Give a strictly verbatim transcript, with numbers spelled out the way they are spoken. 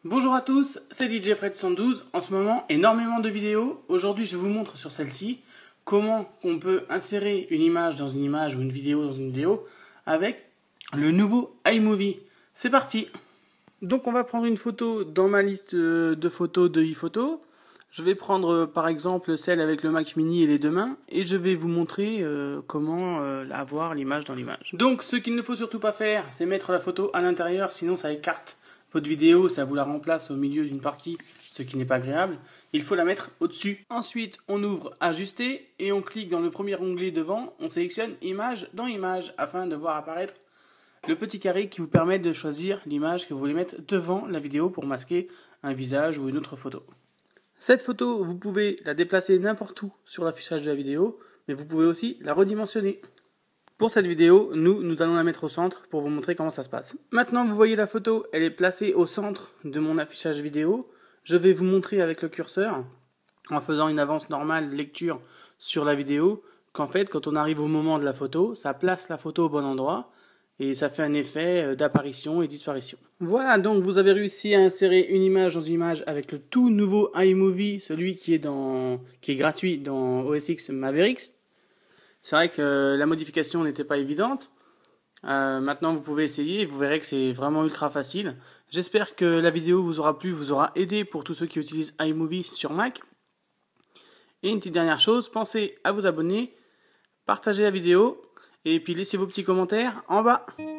Bonjour à tous, c'est D J Fred cent douze. En ce moment, énormément de vidéos. Aujourd'hui, je vous montre sur celle-ci comment on peut insérer une image dans une image ou une vidéo dans une vidéo avec le nouveau iMovie. C'est parti. Donc, on va prendre une photo dans ma liste de photos de iPhoto. Je vais prendre par exemple celle avec le Mac Mini et les deux mains et je vais vous montrer euh, comment euh, avoir l'image dans l'image. Donc, ce qu'il ne faut surtout pas faire, c'est mettre la photo à l'intérieur, sinon ça écarte votre vidéo, ça vous la remplace au milieu d'une partie, ce qui n'est pas agréable. Il faut la mettre au-dessus. Ensuite, on ouvre Ajuster et on clique dans le premier onglet devant. On sélectionne Image dans Image afin de voir apparaître le petit carré qui vous permet de choisir l'image que vous voulez mettre devant la vidéo pour masquer un visage ou une autre photo. Cette photo, vous pouvez la déplacer n'importe où sur l'affichage de la vidéo, mais vous pouvez aussi la redimensionner. Pour cette vidéo, nous, nous allons la mettre au centre pour vous montrer comment ça se passe. Maintenant, vous voyez la photo, elle est placée au centre de mon affichage vidéo. Je vais vous montrer avec le curseur, en faisant une avance normale lecture sur la vidéo, qu'en fait, quand on arrive au moment de la photo, ça place la photo au bon endroit et ça fait un effet d'apparition et disparition. Voilà, donc vous avez réussi à insérer une image dans une image avec le tout nouveau iMovie, celui qui est, dans, qui est gratuit dans O S X Mavericks. C'est vrai que la modification n'était pas évidente. Euh, maintenant, vous pouvez essayer et vous verrez que c'est vraiment ultra facile. J'espère que la vidéo vous aura plu, vous aura aidé pour tous ceux qui utilisent iMovie sur Mac. Et une petite dernière chose, pensez à vous abonner, partagez la vidéo et puis laissez vos petits commentaires en bas.